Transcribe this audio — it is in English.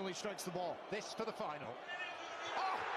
he strikes the ball. This for the final. Oh!